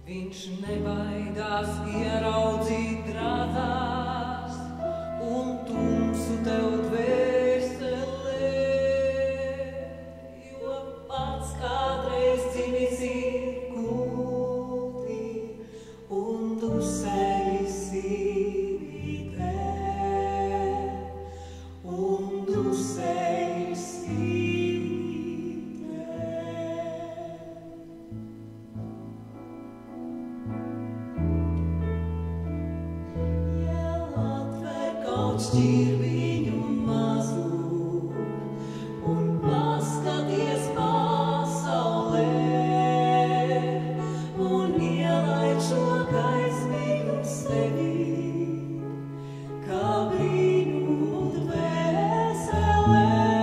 Viņš nebaidās ieraudzīt drāzās un tumsu tev dvēselē, jo pats kādreiz dzimis ir gultī un dusējis sīvītē, un dusējis sīvītē. Šķirviņu mazu un paskaties pasaulē un ielaid šo gaismīgu sevi, kā brīnumu dvēselē.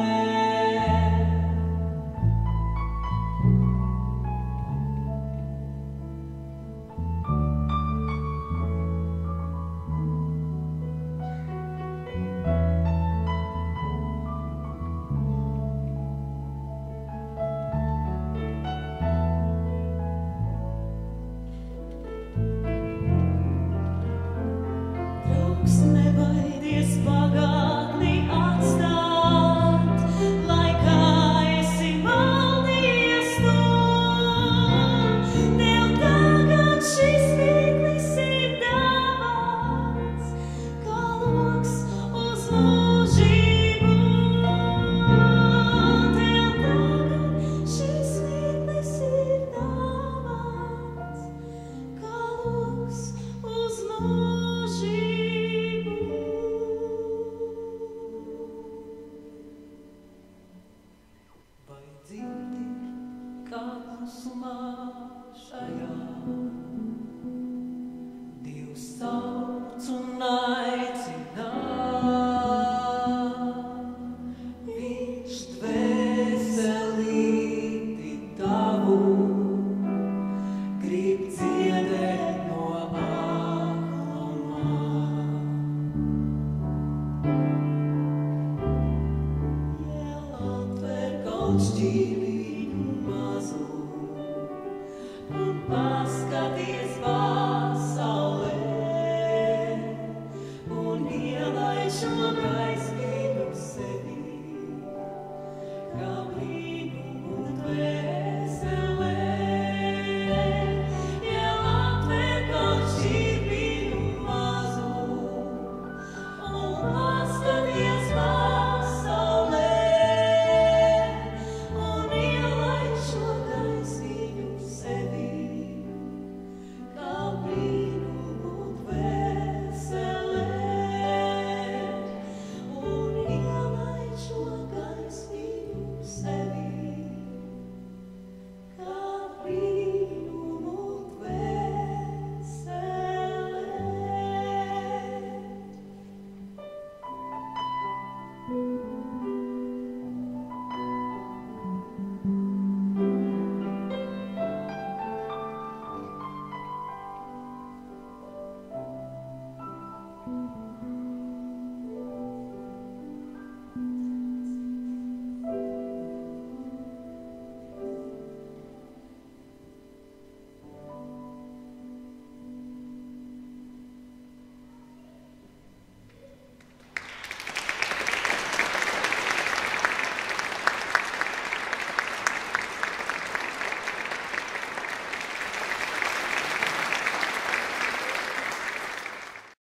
Nebaidies pagātni atstāt, lai kā esi maldījies tu. Tev tagad šis mirklis ir dāvāts, kā loks uz mūžību. Tev tagad šis mirklis ir dāvāts, kā loks uz mūžību. Vai dzirdi, kā klusumā šajā Dievs sauc un aicina? Viņš dvēselīti tavu grib dziedēt no aklumā. Šķirviņu mazu un paskaties